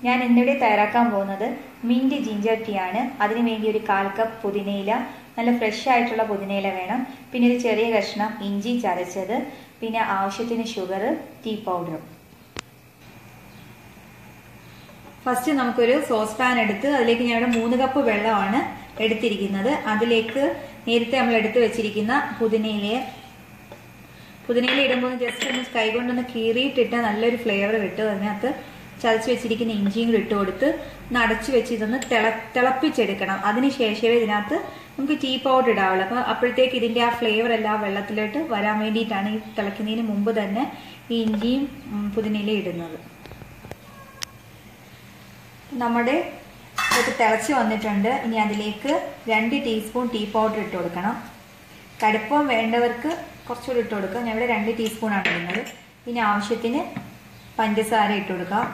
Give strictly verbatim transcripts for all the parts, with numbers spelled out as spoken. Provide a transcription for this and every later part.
ഞാൻ ഇന്നിവിടെ തയ്യാറാക്കാൻ പോകുന്നത് മിന്റ് ജിഞ്ചർ ടീ ആണ്. അതിനുവേണ്ടി ഒരു കാൽ കപ്പ് പുതിനയില, നല്ല ഫ്രഷ് ആയിട്ടുള്ള പുതിനയില വേണം. പിന്നെ ഒരു ചെറിയ കഷ്ണം ഇഞ്ചി ചതച്ചത്, പിന്നെ ആവശ്യത്തിന് ഷുഗർ, ടീ പൗഡറും. ഫസ്റ്റ് നമുക്കൊരു സോസ് പാൻ എടുത്ത് അതിലേക്ക് ഞാൻ ഇവിടെ മൂന്ന് കപ്പ് വെള്ളമാണ് എടുത്തിരിക്കുന്നത്. അതിലേക്ക് നേരത്തെ നമ്മൾ എടുത്തു വെച്ചിരിക്കുന്ന പുതിനയിലയെ പുതിനയില ഇടുമ്പോൾ ജസ്റ്റ് ഒന്ന് കൈകൊണ്ടൊന്ന് കീറിയിട്ടിട്ട് നല്ലൊരു ഫ്ലേവർ കിട്ടും. അതിനകത്ത് ചതച്ച് വെച്ചിരിക്കുന്ന ഇഞ്ചിയും കൂടി ഇട്ട് കൊടുത്ത് ഒന്ന് അടച്ചു വെച്ച് ഇതൊന്ന് തിള തിളപ്പിച്ചെടുക്കണം. അതിനുശേഷമേ ഇതിനകത്ത് നമുക്ക് ടീ പൗഡർ ഇടാവുള്ളൂ. അപ്പൊ അപ്പോഴത്തേക്ക് ഇതിന്റെ ആ ഫ്ലേവർ എല്ലാം വെള്ളത്തിലോട്ട് വരാൻ വേണ്ടിയിട്ടാണ് ഈ തിളയ്ക്കുന്നതിന് മുമ്പ് തന്നെ ഈ ഇഞ്ചിയും പുതിനയിലയും ഇടുന്നത്. നമ്മുടെ ഇത് തിളച്ച് വന്നിട്ടുണ്ട്. ഇനി അതിലേക്ക് രണ്ട് ടീസ്പൂൺ ടീ പൗഡർ ഇട്ട് കൊടുക്കണം. കടുപ്പം വേണ്ടവർക്ക് കുറച്ചുകൂടി ഇട്ട് കൊടുക്കുക. ഞാൻ ഇവിടെ രണ്ട് ടീസ്പൂണാണ് ഇടുന്നത്. പിന്നെ ആവശ്യത്തിന് പഞ്ചസാര ഇട്ട് കൊടുക്കാം.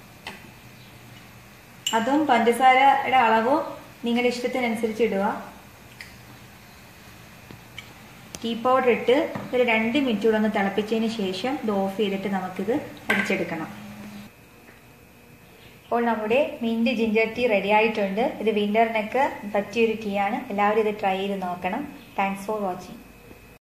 അതും പഞ്ചസാരയുടെ അളവും നിങ്ങളുടെ ഇഷ്ടത്തിനനുസരിച്ച് ഇടുക. ടീ പൗഡർ ഇട്ട് ഒരു രണ്ട് മിനിറ്റ് കൂടെ ഒന്ന് തിളപ്പിച്ചതിന് ശേഷം ഇത് ഓഫ് ചെയ്തിട്ട് നമുക്കിത് അരിച്ചെടുക്കണം. ഇപ്പോൾ നമ്മുടെ മിന്റ് ജിഞ്ചർ ടീ റെഡി ആയിട്ടുണ്ട്. ഇത് വിന്ററിനൊക്കെ പറ്റിയൊരു ടീ ആണ്. എല്ലാവരും ഇത് ട്രൈ ചെയ്ത് നോക്കണം. Thanks for watching.